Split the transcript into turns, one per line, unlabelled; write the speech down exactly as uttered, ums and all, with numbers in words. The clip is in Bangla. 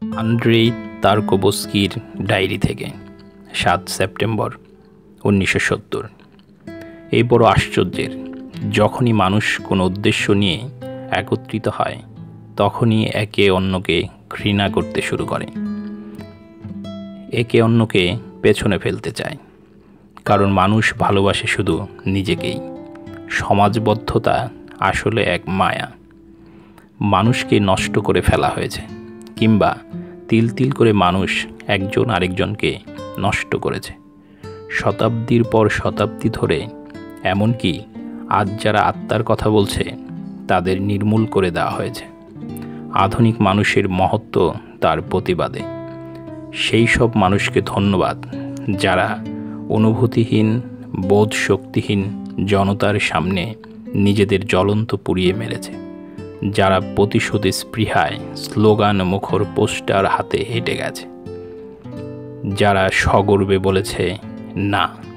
আন্দ্রেই তার্কোভস্কির ডায়েরি থেকে সাত সেপ্টেম্বর উনিশশো সত্তর। এই বড় আশ্চর্যের, যখনই মানুষ কোনো উদ্দেশ্য নিয়ে একত্রিত হয় তখনই একে অন্যকে ঘৃণা করতে শুরু করে, একে অন্যকে পেছনে ফেলতে চায়। কারণ মানুষ ভালোবাসে শুধু নিজেকেই। সমাজবদ্ধতা আসলে এক মায়া। মানুষকে নষ্ট করে ফেলা হয়েছে, কিংবা তিল তিল করে মানুষ একজন আরেকজনকে নষ্ট করেছে শতাব্দীর পর শতাব্দী ধরে। এমনকি আজ যারা আত্মার কথা বলছে তাদের নির্মূল করে দেওয়া হয়েছে। আধুনিক মানুষের মহত্ব তার প্রতিবাদে। সেই সব মানুষকে ধন্যবাদ যারা অনুভূতিহীন, বোধ শক্তিহীন জনতার সামনে নিজেদের জ্বলন্ত পুড়িয়ে মেরেছে, যারা প্রতিশোধে স্পৃহায় স্লোগান মুখর পোস্টার হাতে হেঁটে গেছে, যারা সগর্বে বলেছে না।